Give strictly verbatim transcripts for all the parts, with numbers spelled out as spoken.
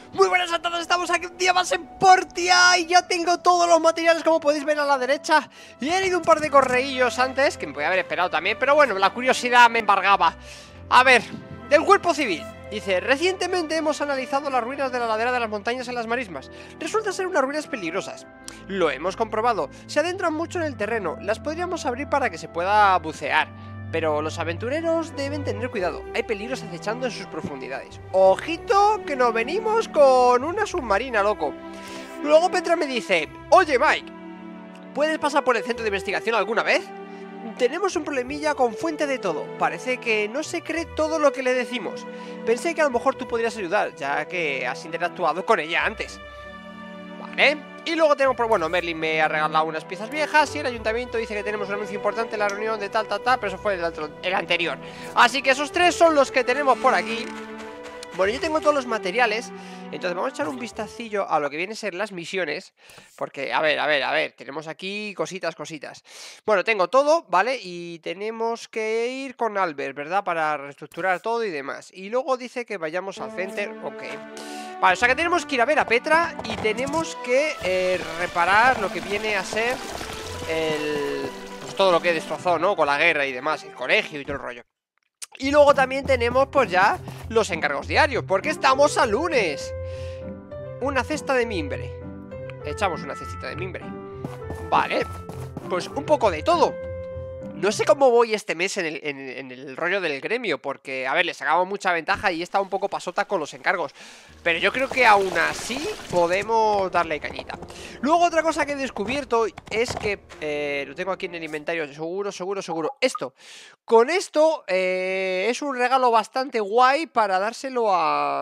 Muy buenas a todos, estamos aquí un día más en Portia y ya tengo todos los materiales como podéis ver a la derecha. Y he leído un par de correillos antes, que me podía haber esperado también, pero bueno, la curiosidad me embargaba. A ver, del cuerpo civil. Dice, recientemente hemos analizado las ruinas de la ladera de las montañas en las marismas. Resulta ser unas ruinas peligrosas. Lo hemos comprobado, se adentran mucho en el terreno, las podríamos abrir para que se pueda bucear. Pero los aventureros deben tener cuidado, hay peligros acechando en sus profundidades. Ojito que nos venimos con una submarina, loco. Luego Petra me dice, oye Mike, ¿puedes pasar por el centro de investigación alguna vez? Tenemos un problemilla con Fuente de Todo, parece que no se cree todo lo que le decimos. Pensé que a lo mejor tú podrías ayudar, ya que has interactuado con ella antes. Vale. Y luego tenemos, por bueno, Merlin me ha regalado unas piezas viejas y el ayuntamiento dice que tenemos un anuncio importante en la reunión de tal, tal, tal, pero eso fue el, otro, el anterior. Así que esos tres son los que tenemos por aquí. Bueno, yo tengo todos los materiales, entonces vamos a echar un vistacillo a lo que vienen a ser las misiones. Porque, a ver, a ver, a ver, tenemos aquí cositas, cositas. Bueno, tengo todo, ¿vale? Y tenemos que ir con Albert, ¿verdad? Para reestructurar todo y demás. Y luego dice que vayamos al center, ok. Vale, o sea que tenemos que ir a ver a Petra y tenemos que eh, reparar lo que viene a ser el... pues todo lo que destrozó, ¿no? Con la guerra y demás, el colegio y todo el rollo. Y luego también tenemos pues ya los encargos diarios, porque estamos a lunes. Una cesta de mimbre. Echamos una cestita de mimbre. Vale, pues un poco de todo. No sé cómo voy este mes en el, en, en el rollo del gremio, porque, a ver, le sacamos mucha ventaja y he estado un poco pasota con los encargos. Pero yo creo que aún así podemos darle cañita. Luego otra cosa que he descubierto es que, eh, lo tengo aquí en el inventario, seguro, seguro, seguro. Esto, con esto eh, es un regalo bastante guay para dárselo a...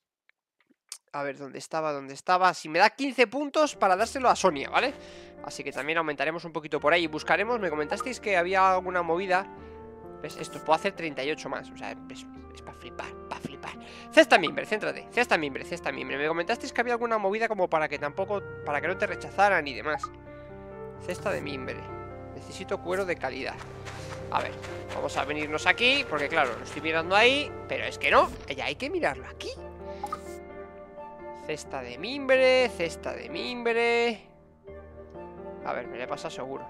A ver, ¿dónde estaba? ¿Dónde estaba? Si me da quince puntos para dárselo a Sonia, ¿vale? Así que también aumentaremos un poquito por ahí. Buscaremos, me comentasteis que había alguna movida. ¿Ves? Esto puedo hacer treinta y ocho más. O sea, es, es para flipar, para flipar. Cesta mimbre, céntrate. Cesta mimbre, cesta mimbre. Me comentasteis que había alguna movida como para que tampoco, para que no te rechazaran y demás. Cesta de mimbre. Necesito cuero de calidad. A ver, vamos a venirnos aquí, porque claro, lo estoy mirando ahí, pero es que no, ya hay que mirarlo aquí. Cesta de mimbre, cesta de mimbre. A ver, me lo he pasado seguro.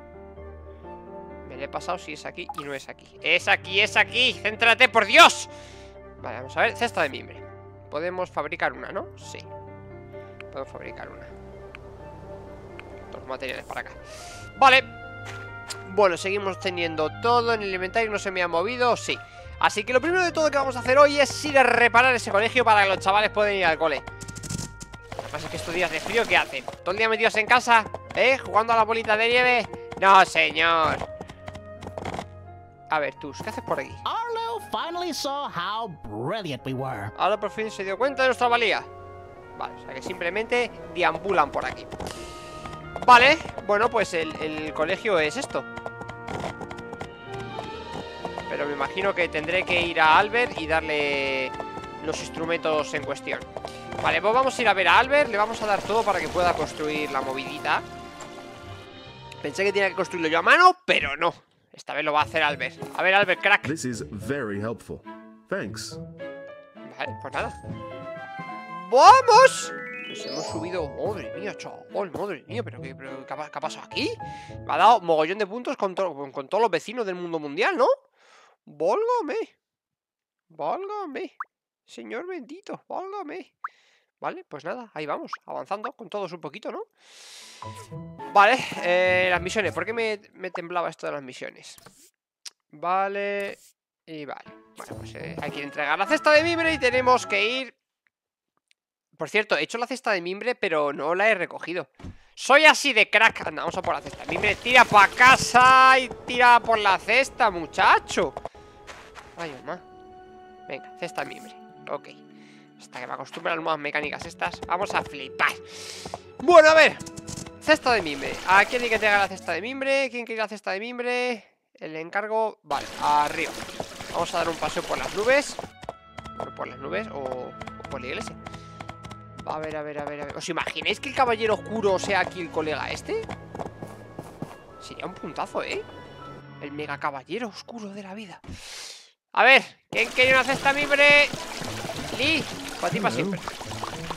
Me lo he pasado si es aquí y no es aquí. ¡Es aquí, es aquí! ¡Céntrate, por Dios! Vale, vamos a ver, cesta de mimbre. Podemos fabricar una, ¿no? Sí. Podemos fabricar una. Dos materiales para acá. Vale. Bueno, seguimos teniendo todo en el inventario. No se me ha movido, sí. Así que lo primero de todo que vamos a hacer hoy es ir a reparar ese colegio para que los chavales puedan ir al cole. Lo que pasa es que estos días de frío, ¿qué hacen? ¿Todo el día metidos en casa? ¿Eh? ¿Jugando a la bolita de nieve? No, señor. A ver, tú, ¿qué haces por aquí? Arlo finally saw how brilliant we were. Ahora por fin se dio cuenta de nuestra valía. Vale, o sea que simplemente deambulan por aquí. Vale, bueno, pues el, el colegio es esto. Pero me imagino que tendré que ir a Albert y darle los instrumentos en cuestión. Vale, pues vamos a ir a ver a Albert. Le vamos a dar todo para que pueda construir la movidita. Pensé que tenía que construirlo yo a mano, pero no. Esta vez lo va a hacer Albert. A ver, Albert, crack. This is very helpful. Thanks. Vale, pues nada. ¡Vamos! Pues hemos subido... Madre mía, chaval, madre mía. ¿Pero qué, pero qué, ha, qué ha pasado aquí? Me ha dado mogollón de puntos con, to con, con todos los vecinos del mundo mundial, ¿no? ¡Válgame! ¡Válgame! Señor bendito, válgame. Vale, pues nada, ahí vamos, avanzando con todos un poquito, ¿no? Vale, eh, las misiones. ¿Por qué me, me temblaba esto de las misiones? Vale, y vale. Bueno, pues eh, hay que entregar la cesta de mimbre y tenemos que ir... Por cierto, he hecho la cesta de mimbre, pero no la he recogido. Soy así de crack. Anda, vamos a por la cesta de mimbre. Tira para casa y tira por la cesta, muchacho. Ay, mamá. Venga, cesta de mimbre. Ok. Hasta que me acostumbre a las nuevas mecánicas estas. Vamos a flipar. Bueno, a ver. Cesta de mimbre. ¿A quién hay que entregar la cesta de mimbre? ¿Quién quiere la cesta de mimbre? El encargo. Vale, arriba. Vamos a dar un paseo por las nubes. Por, por las nubes o, o por la iglesia. A ver, a ver, a ver, a ver. ¿Os imagináis que el caballero oscuro sea aquí el colega este? Sería un puntazo, ¿eh? El mega caballero oscuro de la vida. A ver, ¿quién quiere una cesta mimbre? Lee, para ti para siempre.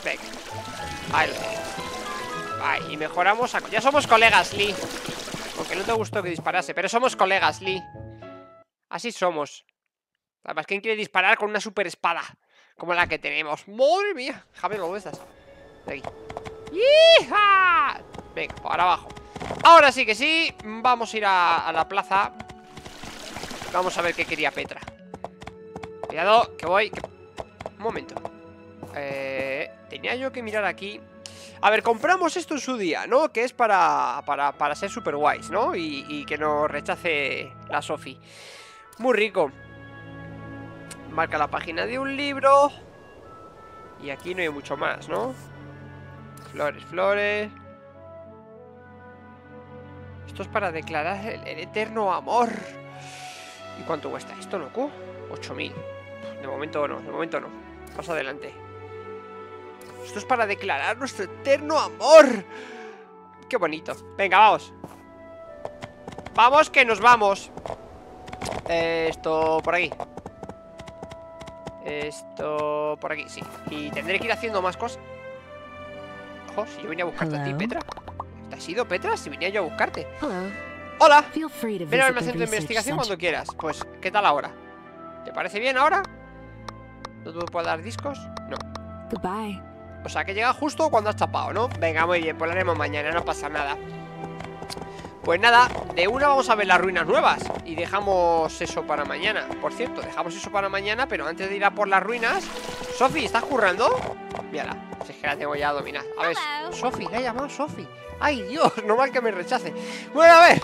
Venga. Ahí lo tienes. Ahí, y mejoramos a... Ya somos colegas, Lee. Aunque no te gustó que disparase, pero somos colegas, Lee. Así somos. Además, ¿quién quiere disparar con una super espada como la que tenemos? ¡Madre mía! Déjame luego estas. De aquí. ¡Yija! Venga, para abajo. Ahora sí que sí. Vamos a ir a, a la plaza. Vamos a ver qué quería Petra. Cuidado, que voy que... Un momento. eh, Tenía yo que mirar aquí. A ver, compramos esto en su día, ¿no? Que es para, para, para ser super guays, ¿no? Y, y que nos rechace la Sophie. Muy rico. Marca la página de un libro. Y aquí no hay mucho más, ¿no? Flores, flores. Esto es para declarar el, el eterno amor. ¿Y cuánto cuesta esto, loco? ocho mil. De momento no, de momento no. Más adelante. Esto es para declarar nuestro eterno amor. Qué bonito. Venga, vamos. Vamos que nos vamos. eh, Esto por aquí. Esto por aquí, sí. Y tendré que ir haciendo más cosas. Ojo, si yo venía a buscarte a ti, Petra. ¿Te has ido, Petra? Si venía yo a buscarte. Hola. Ven a verme al centro de investigación cuando quieras. Pues, ¿qué tal ahora? ¿Te parece bien ahora? ¿No te puedo dar discos? No. Goodbye. O sea, que llega justo cuando has chapado, ¿no? Venga, muy bien, pues lo haremos mañana, no pasa nada. Pues nada, de una vamos a ver las ruinas nuevas. Y dejamos eso para mañana. Por cierto, dejamos eso para mañana. Pero antes de ir a por las ruinas, Sophie, ¿estás currando? Mírala, si es que la tengo ya dominada. A ver, Sophie, la he llamado Sophie. Ay, Dios, normal que me rechace. Bueno, a ver.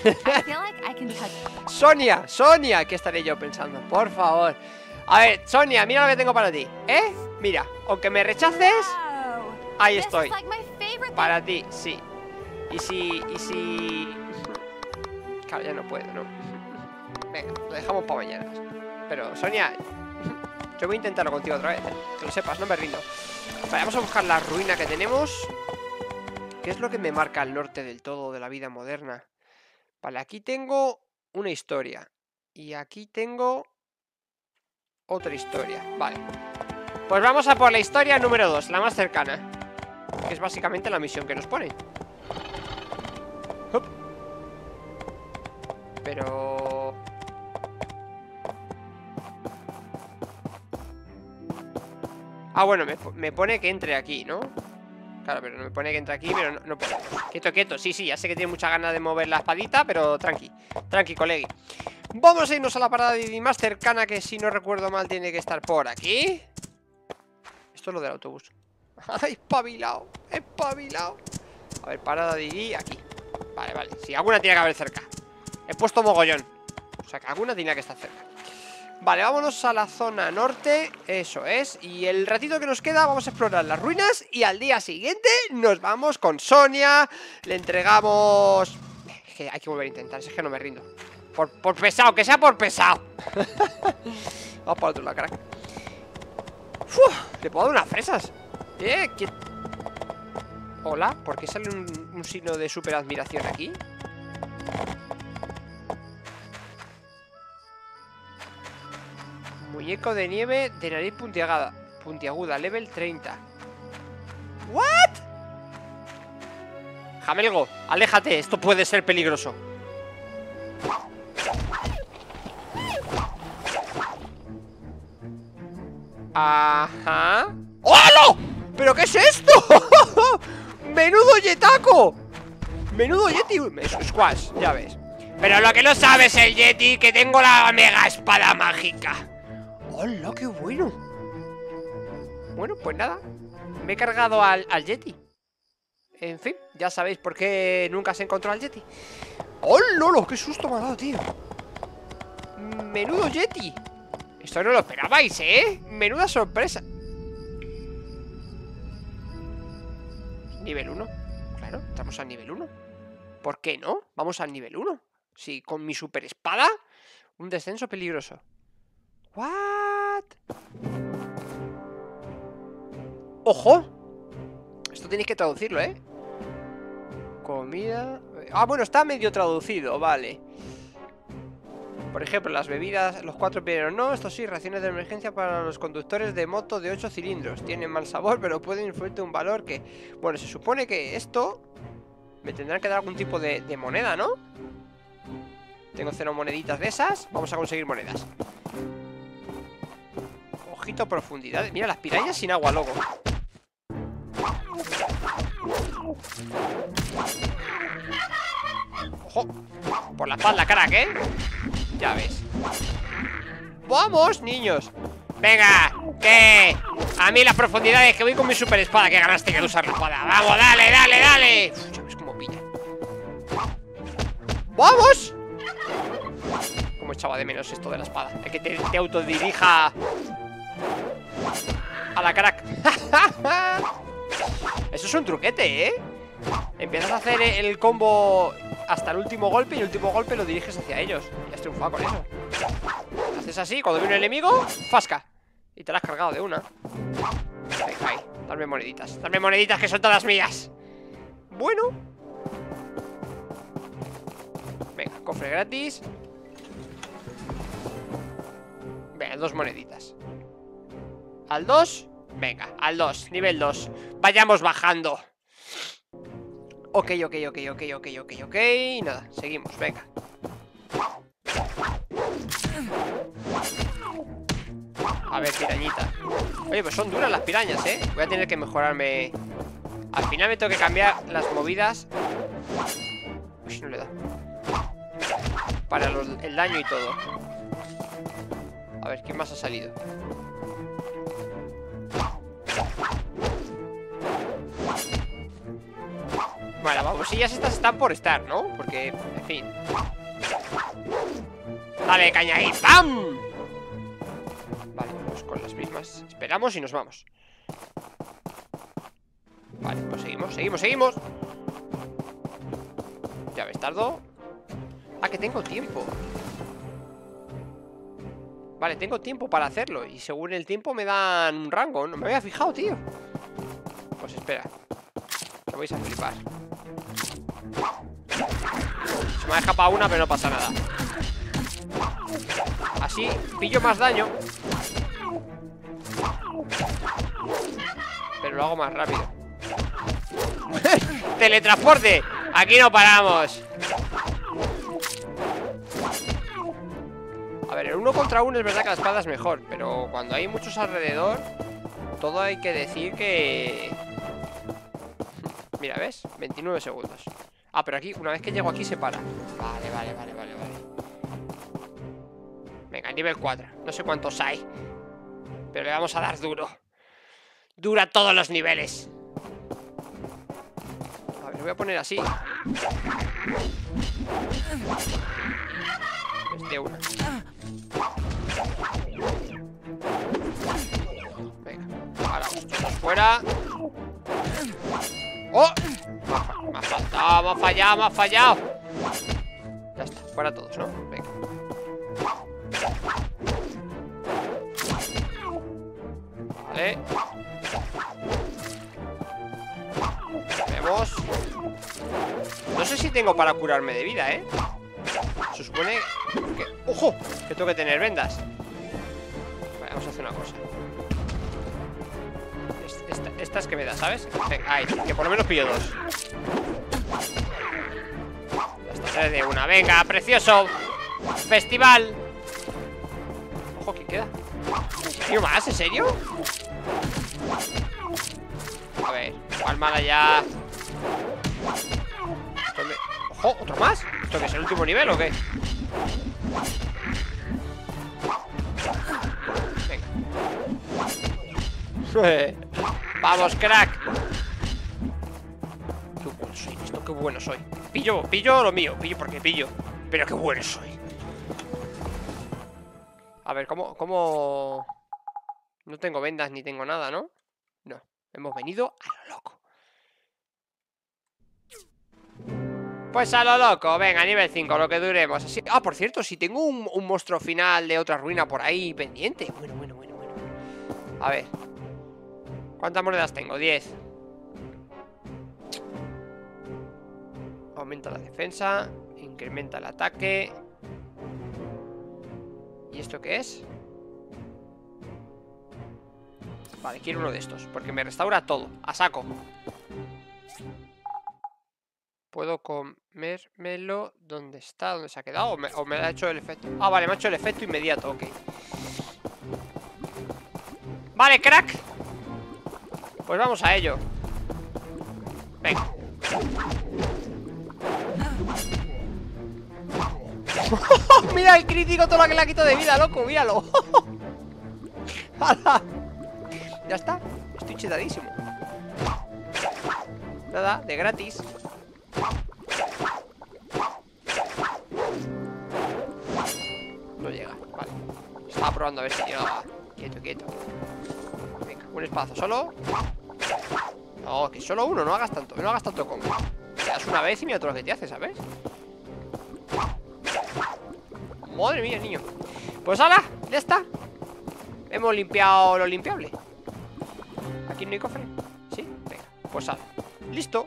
Sonia, Sonia, ¿qué estaré yo pensando? Por favor. A ver, Sonia, mira lo que tengo para ti. ¿Eh? Mira, aunque me rechaces, ahí estoy. Para ti, sí. Y si... Y si... Claro, ya no puedo, ¿no? Venga, lo dejamos para mañana. Pero, Sonia, yo voy a intentarlo contigo otra vez, ¿eh? Que lo sepas, no me rindo. Vale, vamos a buscar la ruina que tenemos. ¿Qué es lo que me marca el norte del todo de la vida moderna? Vale, aquí tengo una historia. Y aquí tengo otra historia. Vale. Pues vamos a por la historia número dos, la más cercana. Que es básicamente la misión que nos pone. Hop. Pero... Ah, bueno, me, me pone que entre aquí, ¿no? Claro, pero no me pone que entre aquí, pero no, no puedo. Quieto, quieto, sí, sí, ya sé que tiene muchas ganas de mover la espadita, pero tranqui, tranqui, colegui. Vamos a irnos a la parada de más cercana, que si no recuerdo mal tiene que estar por aquí. Esto es lo del autobús. ¡Ay, espabilado! ¡Espabilado! A ver, parada de Didi, aquí. Vale, vale, sí, alguna tiene que haber cerca. He puesto mogollón. O sea, que alguna tenía que estar cerca. Vale, vámonos a la zona norte. Eso es. Y el ratito que nos queda vamos a explorar las ruinas. Y al día siguiente nos vamos con Sonia. Le entregamos... Es que hay que volver a intentar, es que no me rindo. Por, por pesado, que sea por pesado. Vamos para otro lado, caraca. Uf, le puedo dar unas fresas. Eh, ¿qué? Hola, ¿por qué sale un, un signo de super admiración aquí? Muñeco de nieve de nariz puntiagada, puntiaguda, level treinta. ¿What? Jamelgo, aléjate, esto puede ser peligroso. Ajá. ¡Hola! ¿Pero qué es esto? ¡Menudo yetaco! Menudo yeti. Squash, ya ves. Pero lo que no sabes el yeti, que tengo la mega espada mágica. ¡Hola, qué bueno! Bueno, pues nada, me he cargado al, al yeti. En fin, ya sabéis por qué nunca se encontró al yeti. ¡Oh, lolo! ¡Qué susto me ha dado, tío! ¡Menudo yeti! Esto no lo esperabais, ¿eh? Menuda sorpresa. Nivel uno. Claro, estamos al nivel uno. ¿Por qué no? Vamos al nivel uno. Sí, con mi super espada. Un descenso peligroso. ¿What? ¡Ojo! Esto tenéis que traducirlo, ¿eh? Comida... Ah, bueno, está medio traducido, vale. Por ejemplo, las bebidas, los cuatro primeros no. Esto sí, raciones de emergencia para los conductores de moto de ocho cilindros. Tienen mal sabor, pero pueden influirte un valor que... Bueno, se supone que esto me tendrán que dar algún tipo de, de moneda, ¿no? Tengo cero moneditas de esas. Vamos a conseguir monedas. Ojito, profundidad. Mira, las pirañas sin agua, loco. Ojo. Por la espalda, crack, ¿eh? Ya ves. ¡Vamos, niños! ¡Venga! ¿Qué? A mí las profundidades, que voy con mi super espada. Que ganaste que usar la espada. ¡Vamos, dale, dale, dale! Uf, ya ves cómo pilla. ¡Vamos! Como echaba de menos esto de la espada. El que te, te autodirija a la crack. Eso es un truquete, ¿eh? Empiezas a hacer el combo hasta el último golpe y el último golpe lo diriges hacia ellos. Y has triunfado con eso. Haces así, cuando viene un enemigo, fasca. Y te la has cargado de una. Venga, ahí, dame moneditas. Dame moneditas que son todas mías. Bueno. Venga, cofre gratis. Venga, dos moneditas. Al dos. Venga, al dos, nivel dos. Vayamos bajando. Ok, ok, ok, ok, ok, ok, ok. Nada, seguimos, venga. A ver, pirañita. Oye, pues son duras las pirañas, ¿eh? Voy a tener que mejorarme. Al final me tengo que cambiar las movidas. Uy, no le da. Para los, el daño y todo. A ver, ¿quién más ha salido? Bueno, vamos, y ya estas están por estar, ¿no? Porque, en fin. Dale, caña ahí, ¡pam! Vale, pues con las mismas. Esperamos y nos vamos. Vale, pues seguimos, seguimos, seguimos. Ya ves, tardo. Ah, que tengo tiempo. Vale, tengo tiempo para hacerlo. Y según el tiempo me dan un rango. No me había fijado, tío. Pues espera. Que vais a flipar. Se me ha escapado una, pero no pasa nada. Así pillo más daño, pero lo hago más rápido. ¡Teletransporte! Aquí no paramos. A ver, el uno contra uno es verdad que la espada es mejor, pero cuando hay muchos alrededor, todo hay que decir que... Mira, ¿ves? veintinueve segundos. Ah, pero aquí, una vez que llego aquí se para. Vale, vale, vale, vale, vale. Venga, nivel cuatro. No sé cuántos hay, pero le vamos a dar duro. Dura todos los niveles. A ver, lo voy a poner así. Es de una. Venga, ahora vamos fuera. ¡Oh! Me ha faltado, me ha fallado, me ha fallado. Ya está, fuera todos, ¿no? Venga. Vale. Vemos. No sé si tengo para curarme de vida, ¿eh? Se supone que... ¡Ojo! Que tengo que tener vendas. Vale, vamos a hacer una cosa. Esta, esta es que me da, ¿sabes? Venga, ahí, que por lo menos pillo dos. Ya está, tres de una. Venga, precioso festival. Ojo, ¿qué queda? ¿Tío más? ¿En serio? A ver, palmada ya. Esto me... Ojo, ¿otro más? ¿Esto que es el último nivel o qué? Venga. Vamos, crack. Qué bueno soy, esto, qué bueno soy. Pillo, pillo lo mío, pillo porque pillo. Pero qué bueno soy. A ver, ¿cómo, cómo? No tengo vendas ni tengo nada, ¿no? No, hemos venido a lo loco. Pues a lo loco, venga, nivel cinco, lo que duremos así. Ah, por cierto, si tengo un, un monstruo final de otra ruina por ahí pendiente. Bueno, bueno, bueno, bueno. A ver, ¿cuántas monedas tengo? diez. Aumenta la defensa, incrementa el ataque. ¿Y esto qué es? Vale, quiero uno de estos, porque me restaura todo, a saco. Puedo comérmelo. ¿Dónde está? ¿Dónde se ha quedado? ¿O me, o me ha hecho el efecto? Ah, vale, me ha hecho el efecto inmediato, ok. Vale, crack. Pues vamos a ello. Venga. Mira el crítico, todo lo que le ha quitado de vida, loco, míralo. Ya está, estoy chetadísimo. Nada, de gratis. No llega, vale. Estaba probando a ver si llegaba. Quieto, quieto. Venga, un espacio solo. No, que solo uno, no hagas tanto. No hagas tanto combo. Te das una vez y mira todo lo que te hace, ¿sabes? Madre mía, niño. Pues hala, ya está. Hemos limpiado lo limpiable. ¿Aquí no hay cofre? ¿Sí? Venga, pues hala. Listo.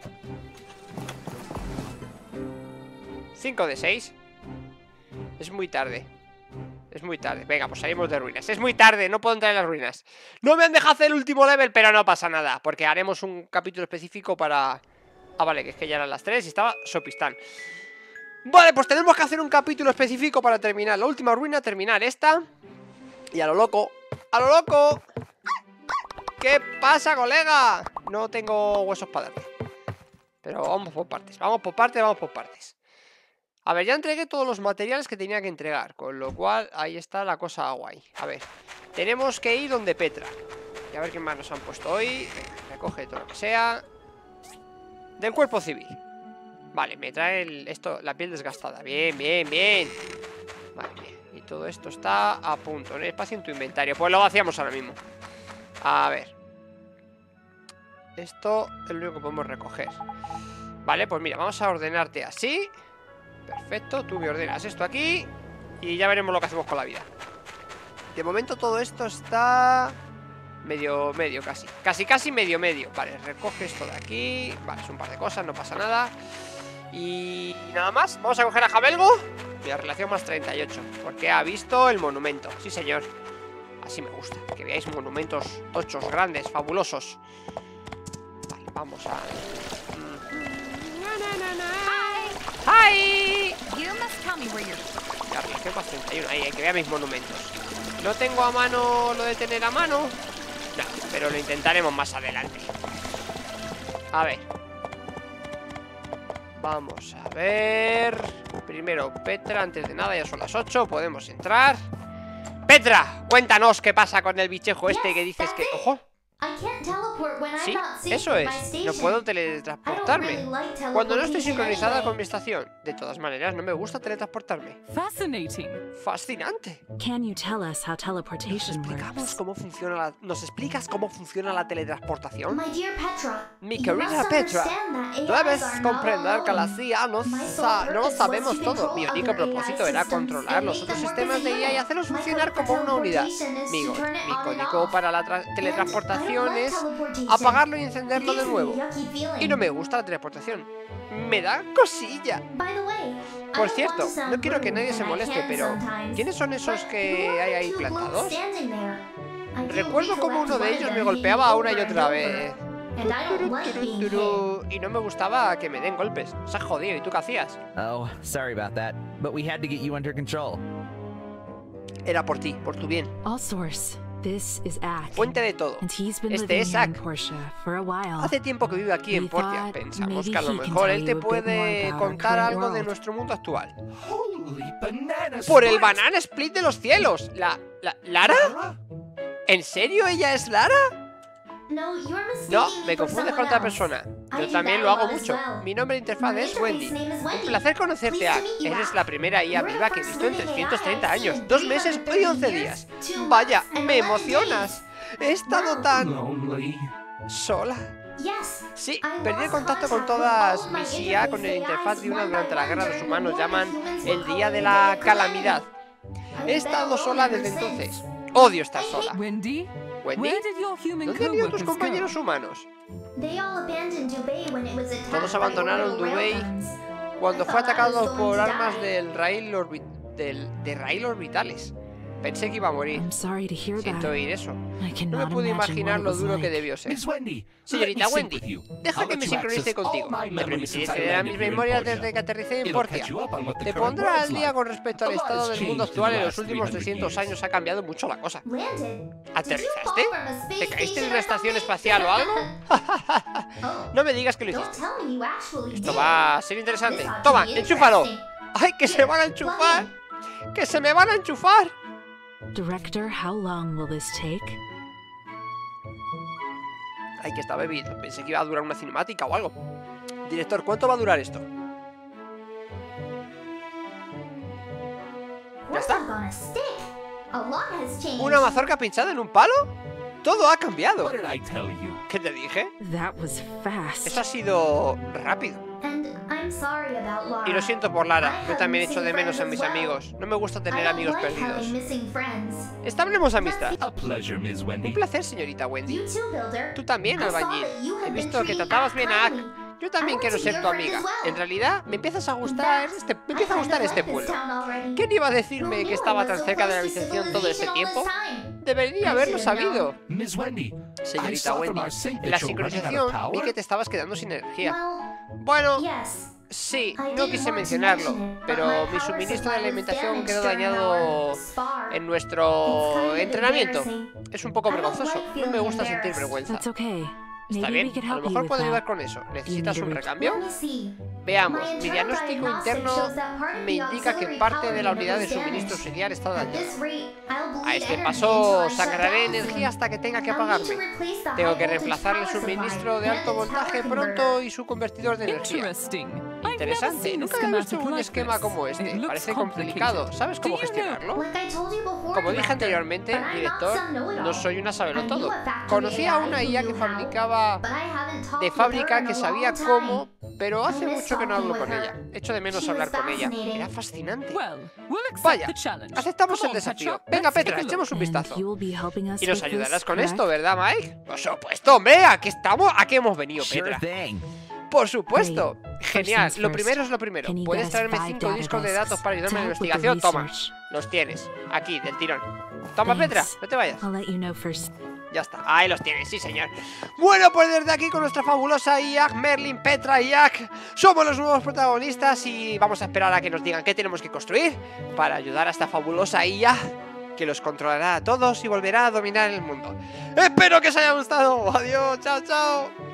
cinco de seis. Es muy tarde. Es muy tarde. Venga, pues salimos de ruinas. Es muy tarde, no puedo entrar en las ruinas. No me han dejado hacer el último level, pero no pasa nada, porque haremos un capítulo específico para... Ah, vale, que es que ya eran las tres y estaba Sopistán. Vale, pues tenemos que hacer un capítulo específico para terminar la última ruina, terminar esta. Y a lo loco, a lo loco. ¿Qué pasa, colega? No tengo huesos para darte. Pero vamos por partes, vamos por partes, vamos por partes. A ver, ya entregué todos los materiales que tenía que entregar, con lo cual ahí está la cosa guay. A ver, tenemos que ir donde Petra. Y a ver qué más nos han puesto hoy. Recoge todo lo que sea. Del cuerpo civil. Vale, me trae el, esto, la piel desgastada. Bien, bien, bien. Vale, bien. Y todo esto está a punto. No hay espacio en tu inventario. Pues lo vaciamos ahora mismo. A ver. Esto es lo único que podemos recoger. Vale, pues mira, vamos a ordenarte así. Perfecto, tú me ordenas esto aquí. Y ya veremos lo que hacemos con la vida. De momento todo esto está... Medio, medio casi. Casi, casi medio, medio. Vale, recoge esto de aquí. Vale, es un par de cosas, no pasa nada. Y nada más, vamos a coger a Jabelgo. Mi relación más treinta y ocho. Porque ha visto el monumento. Sí, señor. Así me gusta, que veáis monumentos tochos, grandes, fabulosos. Vale, vamos a... ¡Hi! La relación más treinta y uno. Ahí, hay que ver mis monumentos. No tengo a mano lo de tener a mano. No, pero lo intentaremos más adelante. A ver. Vamos a ver. Primero Petra, antes de nada, ya son las ocho. Podemos entrar. Petra, cuéntanos qué pasa con el bichejo este que dices que... ¡Ojo! Sí, eso es. No puedo teletransportarme cuando no estoy sincronizada con mi estación. De todas maneras, no me gusta teletransportarme. Fascinating. Fascinante. Can you tell us how ¿Nos teleportation explicamos works? cómo funciona la... ¿Nos explicas cómo funciona la teletransportación? My dear Petra, Mi you querida must Petra, understand that debes A Is are comprender not que la alone. C I A no, My sa sole no lo purpose was sabemos to todo. Mi control único other propósito A I era systems controlar and los make otros them work sistemas as de a I A y unit. hacerlos My funcionar code como for una unidad. teleportation is Mi, to turn it mi on and código off. para la And I don't teletransportación like es teleportation. apagarlo y It encenderlo de gives me nuevo. a yucky feeling. Y no me gusta la teletransportación. Me da cosilla. By the way, I Por don't cierto, want to sound no quiero que rude, nadie se and I moleste, can pero sometimes, ¿quiénes son esos but que who are hay ahí the two globes plantados? standing there? I do Recuerdo como recollect uno de one ellos of me them golpeaba being una y over otra and vez. over, and I don't like being hit. Turuturu, y no me gustaba que me den golpes. Se ha jodido. ¿Y tú qué hacías? Oh, sorry about that, but we had to get you under control. Era por ti, por tu bien. All source. This is Ak. Fuente de todo. And he's been Este living es here in Ak. Portia for a while. Hace tiempo que vive aquí en We Portia. thought Pensamos maybe que a lo he can mejor tell él you te a bit more puede about our contar current algo de world. nuestro mundo actual. ¡Por el banana split de los cielos! ¿La, la Lara? ¿En serio ella es Lara? No, you're mistaking No, me me for confundes con someone otra else. persona. I Yo do también that lo a hago lot as mucho. well. Mi nombre de interfaz My es Wendy. interface name is Wendy. Un placer conocerte, Pleased Ak. to meet you, Eres Ak. la primera I A You're the viva que he first visto en living trescientos treinta A I I've años. seen in Dos meses three y hundred once thirty días. years, two Vaya, months and me eleven emocionas. He estado tan... sola. Yes, Sí, I perdí el lost contacto con contact todas with all my mis I A con el interface interfaz A Is de una one durante by la one guerra. Los during humanos the war llaman the humans el were día de calling la the calamidad. I've He been estado alone sola ever desde since. entonces. Odio estar I hate sola. Wendy, Wendy, where did your human ¿dónde han ido tus co-workers compañeros go? humanos? They all abandoned Dubai when it was attacked Todos by abandonaron orbital Dubai railguns. cuando I fue thought I was atacado going por to armas die. del rail orbi- del, de rail orbitales. Pensé que iba a morir. I'm sorry to hear Siento that. oír eso. I No me cannot pude imagine imaginar what it lo was duro que like. debió ser. Miss Wendy, Señorita let me sync Wendy, with you. deja I'll que let me you sincronice access contigo. all my Te memories permitiré since I acceder a landed mis here in memorias Portia. desde que aterricé en It'll Portia. catch you up on what the Te current pondrá al world's día like. con respecto al A lot estado has del mundo changed in the actual. En los last últimos three hundred trescientos years. años ha cambiado mucho la cosa. Landed. Did you ¿Aterrizaste? fall from a space ¿Te caíste station en or una estación something? espacial o algo? Oh, No me digas que lo don't hiciste. tell me you actually Esto did. va a ser interesante. This ought to Toma, be enchúfalo. interesting. ¡Ay, que se van a enchufar! ¡Que se me van a enchufar! Director, how long will this take? Ay, que está bebido. Pensé que iba a durar una cinemática o algo. Director, ¿cuánto va a durar esto? What's that gonna stick? A lot has changed. ¿Una mazorca pinchada en un palo? Todo ha cambiado. What did I tell you? ¿Qué te dije? That was fast. Eso ha sido rápido. And I'm sorry about Laura. Y lo siento por Lara. I Yo have también echo missing de menos a friends mis as well. amigos. No me gusta I tener don't amigos like perdidos. having missing friends. Establemos amistad. A pleasure, Miss Un Wendy. placer, señorita Wendy. You too, Builder. Tú también, I saw albañil. that you have He been visto que treating tratabas Ak bien a Ak. kindly. Yo también I quiero want to ser be tu your friend amiga. as well. En realidad, me empiezas a In gustar fact, este, me I empieza a kinda gustar este left this pueblo. town already. ¿Quién iba a Who decirme knew que it estaba was tan so cerca de la close to civilización todo este civilization all tiempo? this time? Debería I haberlo should've known. sabido. Miss Wendy, I Señorita saw from Wendy, our sync en la that you're running out of sincronización vi power. que te estabas quedando sin energía. Well, Bueno, yes. sí, I no didn't quise want to mencionarlo, mention it, but pero my mi power suministro de supply was alimentación damaged quedó during dañado our spar. en nuestro It's kind of entrenamiento. embarrassing. Es un poco I don't vergonzoso. like No me feeling gusta sentir embarrassed. vergüenza. That's okay. Está Maybe we bien, could a lo help you mejor with puedo ayudar that. con eso. ¿Necesitas need un to recambio? Let me see. Veamos, My mi internal diagnóstico diagnostic interno shows that part of me the indica que auxiliary parte power de la unit unidad de was damaged. suministro auxiliar está At dañada. this rate, I'll A bleed este energy paso until I shut sangraré down energía soon. hasta que tenga que I'll need to apagarme. replace the Tengo high que voltage reemplazar el power supply suministro de and alto its power voltaje converter. pronto y su convertidor de energía. Interesting. I've never Interesante, seen a nunca había visto schematic un like esquema this. como It este. looks Parece complicated. complicado. ¿Sabes cómo Do you know? gestionarlo? Like I told you before, Como dije Director, anteriormente, but I'm not director, some know-it-all. no soy una I sabelotodo. knew a factory Conocí a A I una who I A knew que how, fabricaba but I haven't talked de with her fábrica in que a sabía long time. cómo, pero hace I miss mucho que no hablo talking con with ella. her. Echo de menos She hablar was con ella. fascinating. Era fascinante. Well, we'll accept Vaya, the challenge. aceptamos Come el on, desafío. Petra, Venga, let's take Petra, a look. echemos un And vistazo. you will be helping us Y nos with this, ayudarás con correct? esto, ¿verdad, Mike? Por supuesto, hombre, aquí estamos. ¿A qué hemos venido, Sure Petra? thing. Por supuesto. Genial. things Lo first. primero es lo primero. Can you Puedes get us traerme five cinco data discos de discs datos para ayudarme en la to help with the investigación. Toma. research? Los tienes. Aquí, del tirón. Toma, Thanks. Petra. No te vayas. I'll let you know first. Ya está. Ahí los tienes, sí, señor. Bueno, pues desde aquí con nuestra fabulosa I A, Merlin, Petra y Jack, somos los nuevos protagonistas y vamos a esperar a que nos digan qué tenemos que construir para ayudar a esta fabulosa I A que los controlará a todos y volverá a dominar el mundo. Espero que os haya gustado. Adiós, chao, chao.